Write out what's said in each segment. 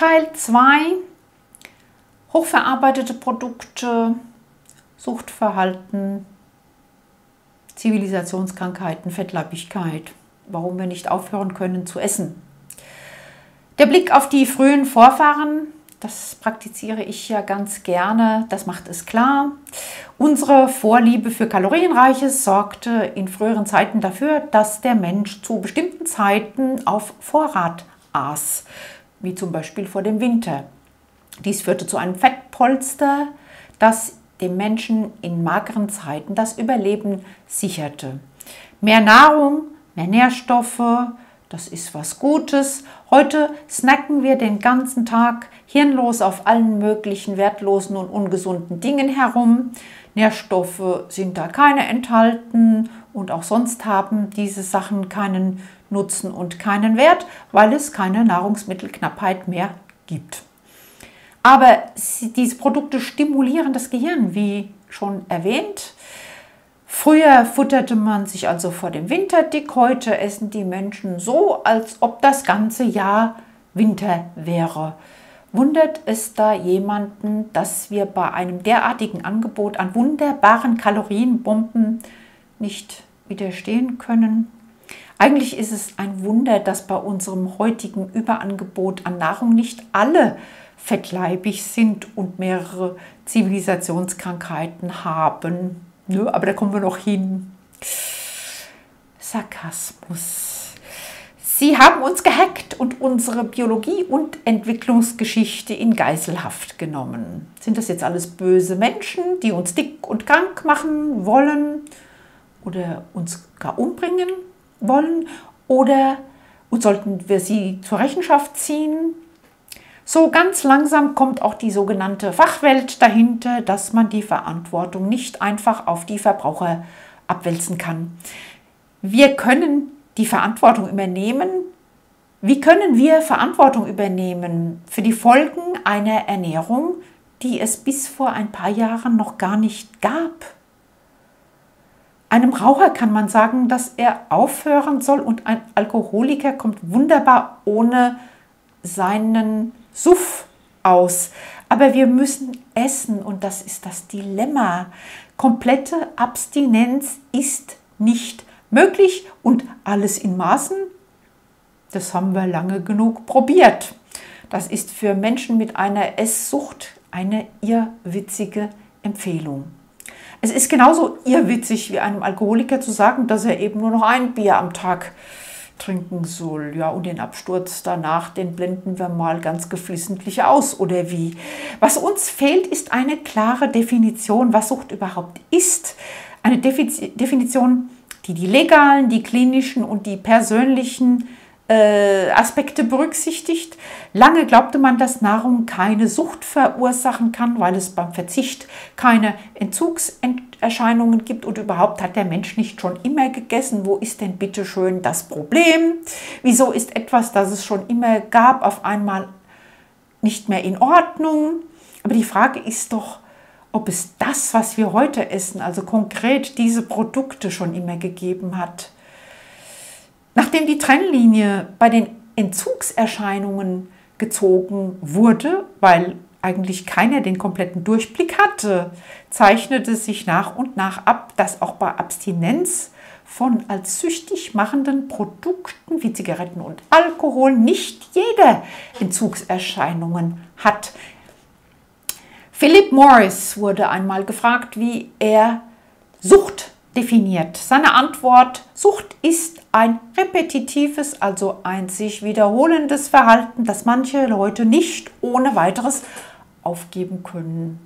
Teil 2: Hochverarbeitete Produkte, Suchtverhalten, Zivilisationskrankheiten, Fettleibigkeit, warum wir nicht aufhören können zu essen. Der Blick auf die frühen Vorfahren, das praktiziere ich ja ganz gerne, das macht es klar. Unsere Vorliebe für Kalorienreiches sorgte in früheren Zeiten dafür, dass der Mensch zu bestimmten Zeiten auf Vorrat aß, wie zum Beispiel vor dem Winter. Dies führte zu einem Fettpolster, das dem Menschen in mageren Zeiten das Überleben sicherte. Mehr Nahrung, mehr Nährstoffe, das ist was Gutes. Heute snacken wir den ganzen Tag hirnlos auf allen möglichen wertlosen und ungesunden Dingen herum. Nährstoffe sind da keine enthalten und auch sonst haben diese Sachen keinen Nutzen und keinen Wert, weil es keine Nahrungsmittelknappheit mehr gibt. Aber diese Produkte stimulieren das Gehirn, wie schon erwähnt. Früher futterte man sich also vor dem Winter dick, heute essen die Menschen so, als ob das ganze Jahr Winter wäre. Wundert es da jemanden, dass wir bei einem derartigen Angebot an wunderbaren Kalorienbomben nicht widerstehen können? Eigentlich ist es ein Wunder, dass bei unserem heutigen Überangebot an Nahrung nicht alle fettleibig sind und mehrere Zivilisationskrankheiten haben. Nö, aber da kommen wir noch hin. Sarkasmus. Sie haben uns gehackt und unsere Biologie- und Entwicklungsgeschichte in Geiselhaft genommen. Sind das jetzt alles böse Menschen, die uns dick und krank machen wollen oder uns gar umbringen wollen? Oder sollten wir sie zur Rechenschaft ziehen? So ganz langsam kommt auch die sogenannte Fachwelt dahinter, dass man die Verantwortung nicht einfach auf die Verbraucher abwälzen kann. Wir können die Verantwortung übernehmen. Wie können wir Verantwortung übernehmen für die Folgen einer Ernährung, die es bis vor ein paar Jahren noch gar nicht gab? Einem Raucher kann man sagen, dass er aufhören soll, und ein Alkoholiker kommt wunderbar ohne seinen Suff aus. Aber wir müssen essen und das ist das Dilemma. Komplette Abstinenz ist nicht möglich und alles in Maßen, das haben wir lange genug probiert. Das ist für Menschen mit einer Esssucht eine irrwitzige Empfehlung. Es ist genauso irrwitzig wie einem Alkoholiker zu sagen, dass er eben nur noch ein Bier am Tag trinken soll. Ja, und den Absturz danach, den blenden wir mal ganz geflissentlich aus, oder wie? Was uns fehlt, ist eine klare Definition, was Sucht überhaupt ist. Eine Definition, die die legalen, die klinischen und die persönlichen Aspekte berücksichtigt. Lange glaubte man, dass Nahrung keine Sucht verursachen kann, weil es beim Verzicht keine Entzugserscheinungen gibt, und überhaupt hat der Mensch nicht schon immer gegessen. Wo ist denn bitte schön das Problem? Wieso ist etwas, das es schon immer gab, auf einmal nicht mehr in Ordnung? Aber die Frage ist doch, ob es das, was wir heute essen, also konkret diese Produkte, schon immer gegeben hat. Nachdem die Trennlinie bei den Entzugserscheinungen gezogen wurde, weil eigentlich keiner den kompletten Durchblick hatte, zeichnete sich nach und nach ab, dass auch bei Abstinenz von als süchtig machenden Produkten wie Zigaretten und Alkohol nicht jeder Entzugserscheinungen hat. Philip Morris wurde einmal gefragt, wie er Sucht definiert. Seine Antwort: Sucht ist ein repetitives, also ein sich wiederholendes Verhalten, das manche Leute nicht ohne weiteres aufgeben können.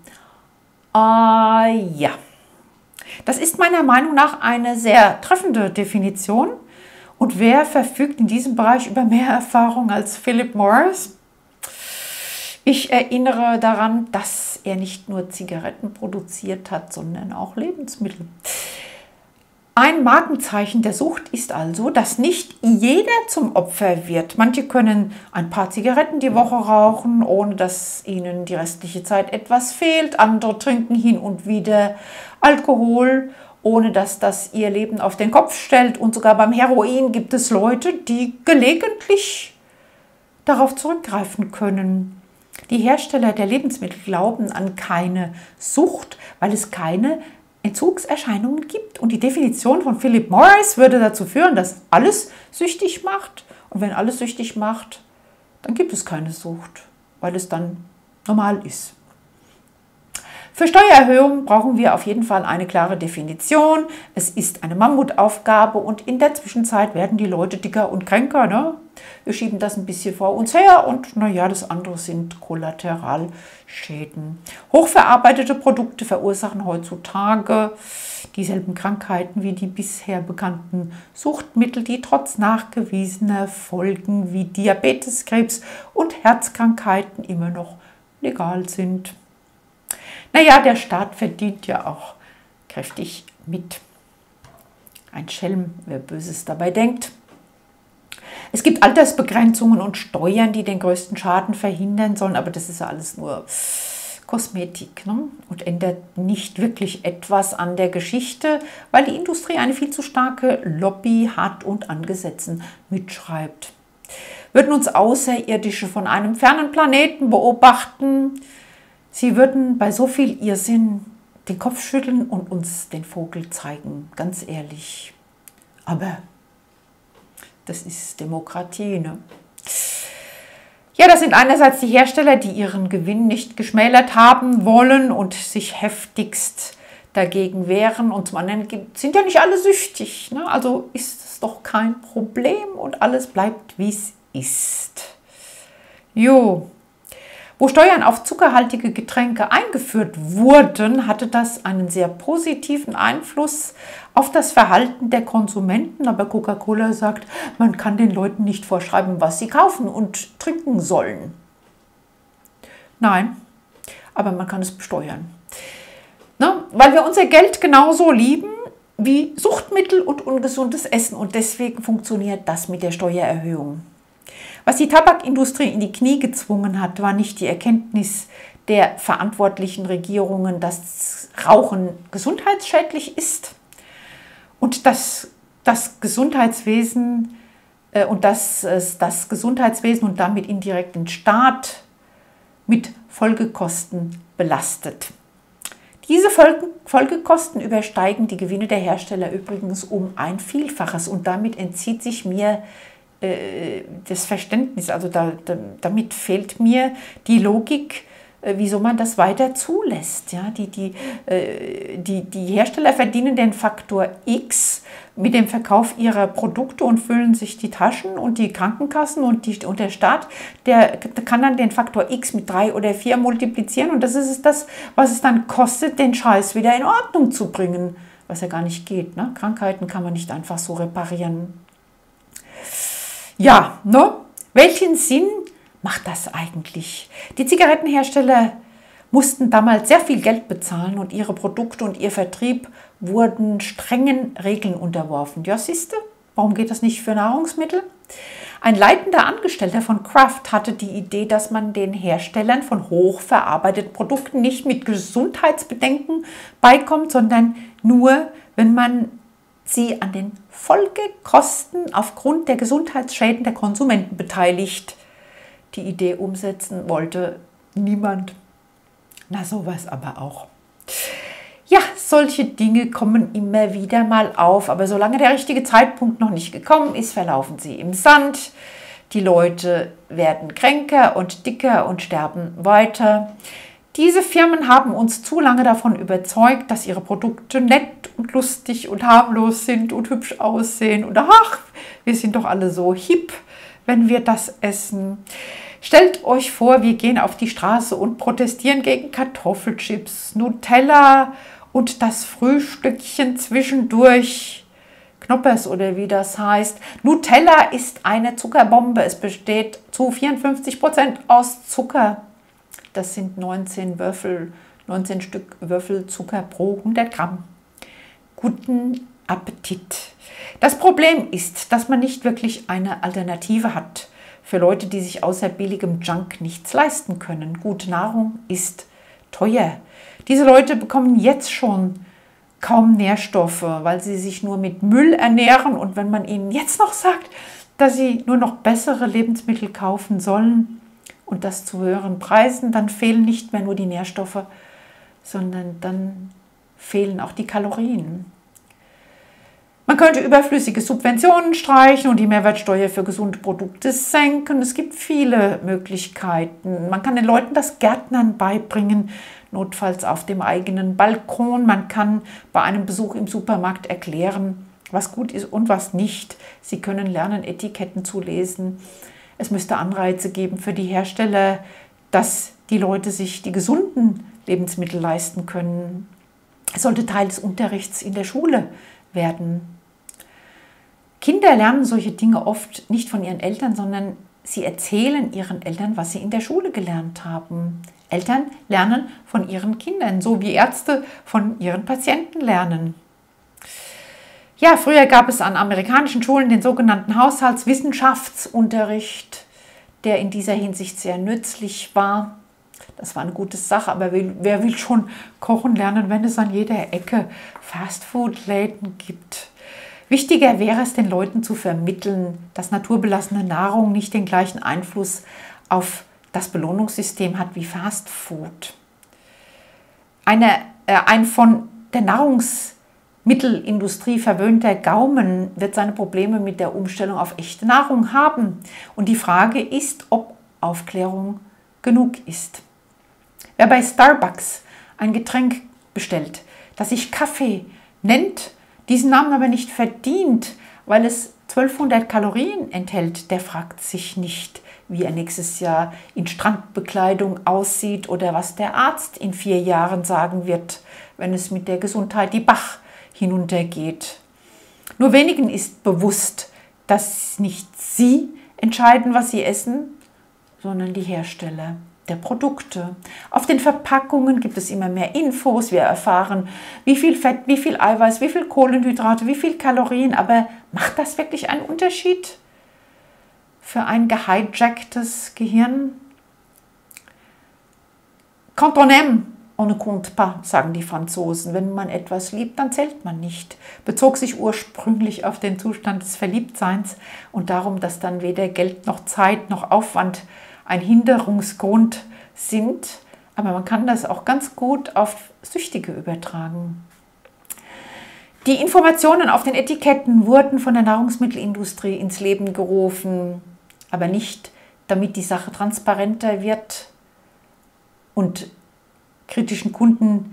Ja, das ist meiner Meinung nach eine sehr treffende Definition. Und wer verfügt in diesem Bereich über mehr Erfahrung als Philip Morris? Ich erinnere daran, dass er nicht nur Zigaretten produziert hat, sondern auch Lebensmittel. Ein Markenzeichen der Sucht ist also, dass nicht jeder zum Opfer wird. Manche können ein paar Zigaretten die Woche rauchen, ohne dass ihnen die restliche Zeit etwas fehlt. Andere trinken hin und wieder Alkohol, ohne dass das ihr Leben auf den Kopf stellt. Und sogar beim Heroin gibt es Leute, die gelegentlich darauf zurückgreifen können. Die Hersteller der Lebensmittel glauben an keine Sucht, weil es keine Entzugserscheinungen gibt. Und die Definition von Philip Morris würde dazu führen, dass alles süchtig macht. Und wenn alles süchtig macht, dann gibt es keine Sucht, weil es dann normal ist. Für Steuererhöhungen brauchen wir auf jeden Fall eine klare Definition. Es ist eine Mammutaufgabe und in der Zwischenzeit werden die Leute dicker und kränker. Ne? Wir schieben das ein bisschen vor uns her und naja, das andere sind Kollateralschäden. Hochverarbeitete Produkte verursachen heutzutage dieselben Krankheiten wie die bisher bekannten Suchtmittel, die trotz nachgewiesener Folgen wie Diabetes, Krebs und Herzkrankheiten immer noch legal sind. Naja, der Staat verdient ja auch kräftig mit. Ein Schelm, wer Böses dabei denkt. Es gibt Altersbegrenzungen und Steuern, die den größten Schaden verhindern sollen, aber das ist ja alles nur Kosmetik, ne? Und ändert nicht wirklich etwas an der Geschichte, weil die Industrie eine viel zu starke Lobby hat und an Gesetzen mitschreibt. Würden uns Außerirdische von einem fernen Planeten beobachten, sie würden bei so viel Irrsinn den Kopf schütteln und uns den Vogel zeigen, ganz ehrlich. Aber das ist Demokratie, ne? Ja, das sind einerseits die Hersteller, die ihren Gewinn nicht geschmälert haben wollen und sich heftigst dagegen wehren. Und zum anderen sind ja nicht alle süchtig, ne? Also ist es doch kein Problem und alles bleibt, wie es ist. Jo. Wo Steuern auf zuckerhaltige Getränke eingeführt wurden, hatte das einen sehr positiven Einfluss auf das Verhalten der Konsumenten. Aber Coca-Cola sagt, man kann den Leuten nicht vorschreiben, was sie kaufen und trinken sollen. Nein, aber man kann es besteuern. Ne? Weil wir unser Geld genauso lieben wie Suchtmittel und ungesundes Essen. Und deswegen funktioniert das mit der Steuererhöhung. Was die Tabakindustrie in die Knie gezwungen hat, war nicht die Erkenntnis der verantwortlichen Regierungen, dass Rauchen gesundheitsschädlich ist und dass das Gesundheitswesen und damit indirekt den Staat mit Folgekosten belastet. Diese Folgekosten übersteigen die Gewinne der Hersteller übrigens um ein Vielfaches und damit entzieht sich mir das Verständnis, also damit fehlt mir die Logik, wieso man das weiter zulässt. Ja, die Hersteller verdienen den Faktor X mit dem Verkauf ihrer Produkte und füllen sich die Taschen und die Krankenkassen und der Staat, der kann dann den Faktor X mit 3 oder 4 multiplizieren und das ist das, was es dann kostet, den Scheiß wieder in Ordnung zu bringen, was ja gar nicht geht. Ne? Krankheiten kann man nicht einfach so reparieren. Ja, ne? Welchen Sinn macht das eigentlich? Die Zigarettenhersteller mussten damals sehr viel Geld bezahlen und ihre Produkte und ihr Vertrieb wurden strengen Regeln unterworfen. Ja, siehste, warum geht das nicht für Nahrungsmittel? Ein leitender Angestellter von Kraft hatte die Idee, dass man den Herstellern von hochverarbeiteten Produkten nicht mit Gesundheitsbedenken beikommt, sondern nur, wenn man sie an den Folgekosten aufgrund der Gesundheitsschäden der Konsumenten beteiligt. Die Idee umsetzen wollte niemand. Na, sowas aber auch. Ja, solche Dinge kommen immer wieder mal auf, aber solange der richtige Zeitpunkt noch nicht gekommen ist, verlaufen sie im Sand. Die Leute werden kränker und dicker und sterben weiter. Diese Firmen haben uns zu lange davon überzeugt, dass ihre Produkte nett und lustig und harmlos sind und hübsch aussehen. Und ach, wir sind doch alle so hip, wenn wir das essen. Stellt euch vor, wir gehen auf die Straße und protestieren gegen Kartoffelchips, Nutella und das Frühstückchen zwischendurch. Knoppers oder wie das heißt. Nutella ist eine Zuckerbombe. Es besteht zu 54% aus Zucker. Das sind 19 Stück Würfel Zucker pro 100 Gramm. Guten Appetit. Das Problem ist, dass man nicht wirklich eine Alternative hat für Leute, die sich außer billigem Junk nichts leisten können. Gute Nahrung ist teuer. Diese Leute bekommen jetzt schon kaum Nährstoffe, weil sie sich nur mit Müll ernähren. Und wenn man ihnen jetzt noch sagt, dass sie nur noch bessere Lebensmittel kaufen sollen und das zu höheren Preisen, dann fehlen nicht mehr nur die Nährstoffe, sondern dann fehlen auch die Kalorien. Man könnte überflüssige Subventionen streichen und die Mehrwertsteuer für gesunde Produkte senken. Es gibt viele Möglichkeiten. Man kann den Leuten das Gärtnern beibringen, notfalls auf dem eigenen Balkon. Man kann bei einem Besuch im Supermarkt erklären, was gut ist und was nicht. Sie können lernen, Etiketten zu lesen. Es müsste Anreize geben für die Hersteller, dass die Leute sich die gesunden Lebensmittel leisten können. Es sollte Teil des Unterrichts in der Schule werden. Kinder lernen solche Dinge oft nicht von ihren Eltern, sondern sie erzählen ihren Eltern, was sie in der Schule gelernt haben. Eltern lernen von ihren Kindern, so wie Ärzte von ihren Patienten lernen. Ja, früher gab es an amerikanischen Schulen den sogenannten Haushaltswissenschaftsunterricht, der in dieser Hinsicht sehr nützlich war. Das war eine gute Sache, aber wer will schon kochen lernen, wenn es an jeder Ecke Fastfood-Läden gibt? Wichtiger wäre es, den Leuten zu vermitteln, dass naturbelassene Nahrung nicht den gleichen Einfluss auf das Belohnungssystem hat wie Fastfood. Ein von der Nahrungsmittelindustrie verwöhnter Gaumen wird seine Probleme mit der Umstellung auf echte Nahrung haben. Und die Frage ist, ob Aufklärung genug ist. Wer bei Starbucks ein Getränk bestellt, das sich Kaffee nennt, diesen Namen aber nicht verdient, weil es 1200 Kalorien enthält, der fragt sich nicht, wie er nächstes Jahr in Strandbekleidung aussieht oder was der Arzt in 4 Jahren sagen wird, wenn es mit der Gesundheit die Bach hinuntergeht. Nur wenigen ist bewusst, dass nicht sie entscheiden, was sie essen, sondern die Hersteller der Produkte. Auf den Verpackungen gibt es immer mehr Infos. Wir erfahren, wie viel Fett, wie viel Eiweiß, wie viel Kohlenhydrate, wie viel Kalorien. Aber macht das wirklich einen Unterschied für ein gehijacktes Gehirn? Quand on aime, on ne compte pas, sagen die Franzosen. Wenn man etwas liebt, dann zählt man nicht. Bezog sich ursprünglich auf den Zustand des Verliebtseins und darum, dass dann weder Geld noch Zeit noch Aufwand ein Hinderungsgrund sind, aber man kann das auch ganz gut auf Süchtige übertragen. Die Informationen auf den Etiketten wurden von der Nahrungsmittelindustrie ins Leben gerufen, aber nicht, damit die Sache transparenter wird und kritischen Kunden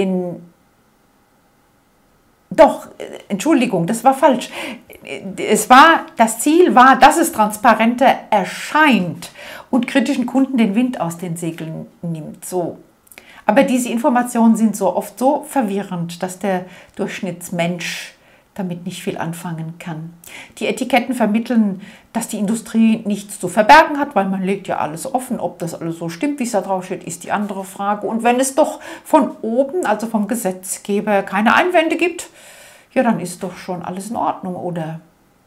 Entschuldigung, das war falsch. Das Ziel war, dass es transparenter erscheint und kritischen Kunden den Wind aus den Segeln nimmt. So. Aber diese Informationen sind so oft so verwirrend, dass der Durchschnittsmensch damit nicht viel anfangen kann. Die Etiketten vermitteln, dass die Industrie nichts zu verbergen hat, weil man legt ja alles offen. Ob das alles so stimmt, wie es da drauf steht, ist die andere Frage. Und wenn es doch von oben, also vom Gesetzgeber, keine Einwände gibt, ja, dann ist doch schon alles in Ordnung, oder?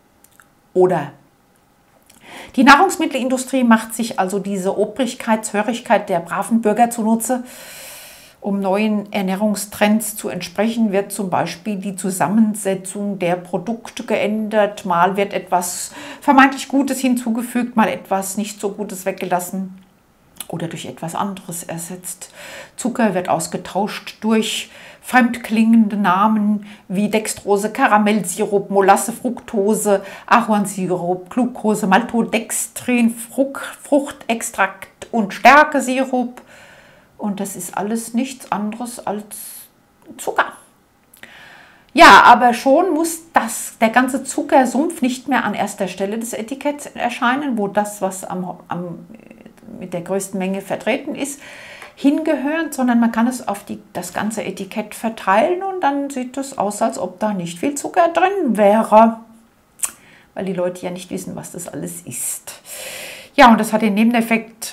Die Nahrungsmittelindustrie macht sich also diese Obrigkeitshörigkeit der braven Bürger zunutze. Um neuen Ernährungstrends zu entsprechen, wird zum Beispiel die Zusammensetzung der Produkte geändert. Mal wird etwas vermeintlich Gutes hinzugefügt, mal etwas nicht so Gutes weggelassen oder durch etwas anderes ersetzt. Zucker wird ausgetauscht durch fremdklingende Namen wie Dextrose, Karamellsirup, Molasse, Fructose, Ahornsirup, Glucose, Maltodextrin, Fruchtextrakt und Stärkesirup. Und das ist alles nichts anderes als Zucker. Ja, aber schon muss der ganze Zuckersumpf nicht mehr an erster Stelle des Etiketts erscheinen, wo das, was mit der größten Menge vertreten ist, hingehört, sondern man kann es auf das ganze Etikett verteilen und dann sieht es aus, als ob da nicht viel Zucker drin wäre, weil die Leute ja nicht wissen, was das alles ist. Ja, und das hat den Nebeneffekt,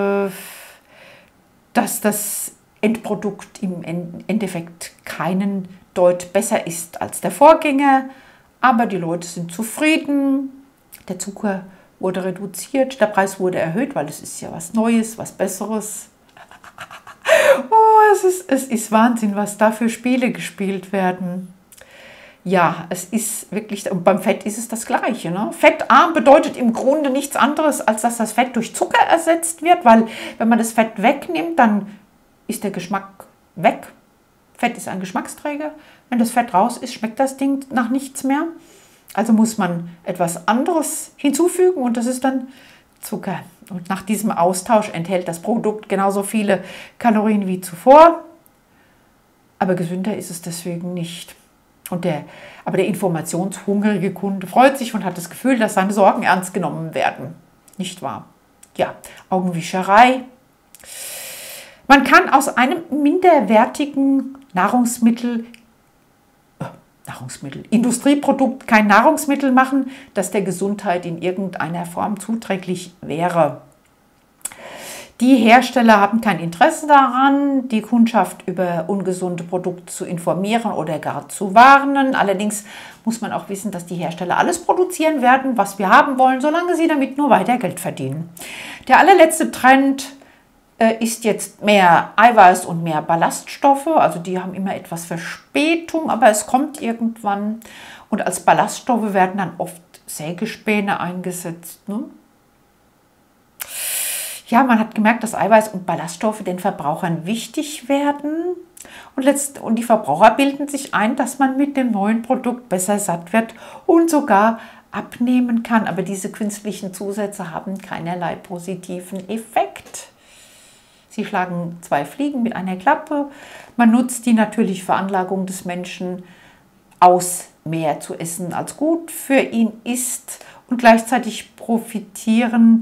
dass das Endprodukt im Endeffekt keinen Deut besser ist als der Vorgänger, aber die Leute sind zufrieden, der Zucker wurde reduziert, der Preis wurde erhöht, weil es ist ja was Neues, was Besseres. Oh, es ist Wahnsinn, was da für Spiele gespielt werden. Ja, es ist wirklich, und beim Fett ist es das Gleiche. Ne? Fettarm bedeutet im Grunde nichts anderes, als dass das Fett durch Zucker ersetzt wird, weil wenn man das Fett wegnimmt, dann ist der Geschmack weg. Fett ist ein Geschmacksträger. Wenn das Fett raus ist, schmeckt das Ding nach nichts mehr. Also muss man etwas anderes hinzufügen und das ist dann Zucker. Und nach diesem Austausch enthält das Produkt genauso viele Kalorien wie zuvor, aber gesünder ist es deswegen nicht. Aber der informationshungrige Kunde freut sich und hat das Gefühl, dass seine Sorgen ernst genommen werden. Nicht wahr? Ja, Augenwischerei. Man kann aus einem minderwertigen Industrieprodukt kein Nahrungsmittel machen, das der Gesundheit in irgendeiner Form zuträglich wäre. Die Hersteller haben kein Interesse daran, die Kundschaft über ungesunde Produkte zu informieren oder gar zu warnen. Allerdings muss man auch wissen, dass die Hersteller alles produzieren werden, was wir haben wollen, solange sie damit nur weiter Geld verdienen. Der allerletzte Trend ist jetzt mehr Eiweiß und mehr Ballaststoffe. Also die haben immer etwas Verspätung, aber es kommt irgendwann. Und als Ballaststoffe werden dann oft Sägespäne eingesetzt. Ne? Ja, man hat gemerkt, dass Eiweiß und Ballaststoffe den Verbrauchern wichtig werden. Und die Verbraucher bilden sich ein, dass man mit dem neuen Produkt besser satt wird und sogar abnehmen kann. Aber diese künstlichen Zusätze haben keinerlei positiven Effekt. Sie schlagen zwei Fliegen mit einer Klappe. Man nutzt die natürliche Veranlagung des Menschen aus, mehr zu essen als gut für ihn ist. Und gleichzeitig profitieren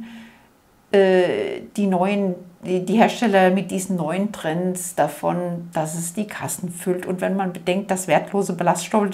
die Hersteller mit diesen neuen Trends davon, dass es die Kassen füllt. Und wenn man bedenkt, dass wertlose Ballaststoffe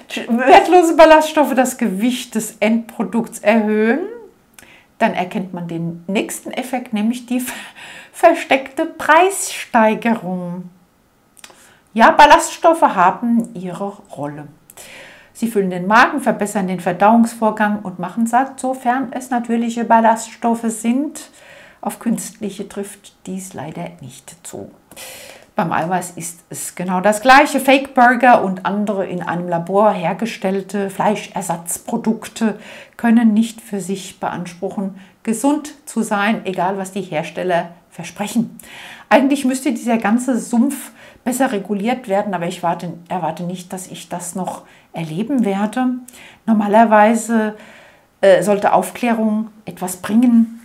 das Gewicht des Endprodukts erhöhen, dann erkennt man den nächsten Effekt, nämlich die versteckte Preissteigerung. Ja, Ballaststoffe haben ihre Rolle. Sie füllen den Magen, verbessern den Verdauungsvorgang und machen satt, sofern es natürliche Ballaststoffe sind. Auf künstliche trifft dies leider nicht zu. Beim Eiweiß ist es genau das Gleiche. Fake Burger und andere in einem Labor hergestellte Fleischersatzprodukte können nicht für sich beanspruchen, gesund zu sein, egal was die Hersteller versprechen. Eigentlich müsste dieser ganze Sumpf besser reguliert werden, aber ich erwarte nicht, dass ich das noch erleben werde. Normalerweise sollte Aufklärung etwas bringen,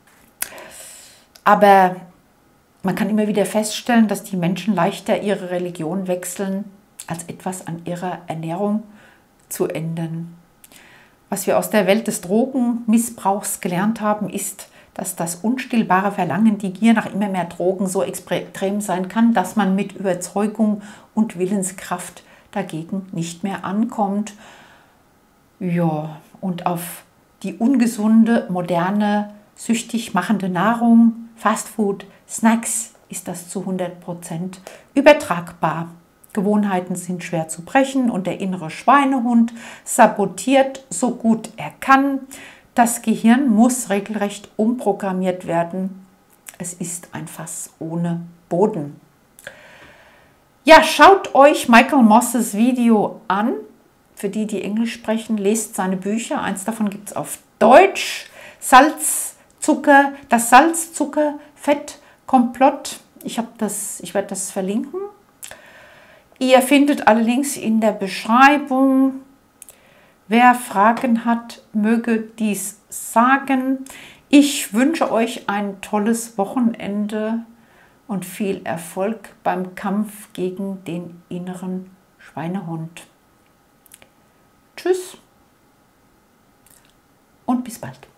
aber man kann immer wieder feststellen, dass die Menschen leichter ihre Religion wechseln, als etwas an ihrer Ernährung zu ändern. Was wir aus der Welt des Drogenmissbrauchs gelernt haben, ist, dass das unstillbare Verlangen, die Gier nach immer mehr Drogen so extrem sein kann, dass man mit Überzeugung und Willenskraft dagegen nicht mehr ankommt. Ja, und auf die ungesunde, moderne, süchtig machende Nahrung, Fastfood, Snacks ist das zu 100% übertragbar. Gewohnheiten sind schwer zu brechen und der innere Schweinehund sabotiert so gut er kann. Das Gehirn muss regelrecht umprogrammiert werden. Es ist ein Fass ohne Boden. Ja, schaut euch Michael Mosses Video an. Für die, die Englisch sprechen, lest seine Bücher. Eins davon gibt es auf Deutsch. Das Salz-Zucker-Fett-Komplott. Ich werde das verlinken. Ihr findet alle Links in der Beschreibung. Wer Fragen hat, möge dies sagen. Ich wünsche euch ein tolles Wochenende und viel Erfolg beim Kampf gegen den inneren Schweinehund. Tschüss und bis bald.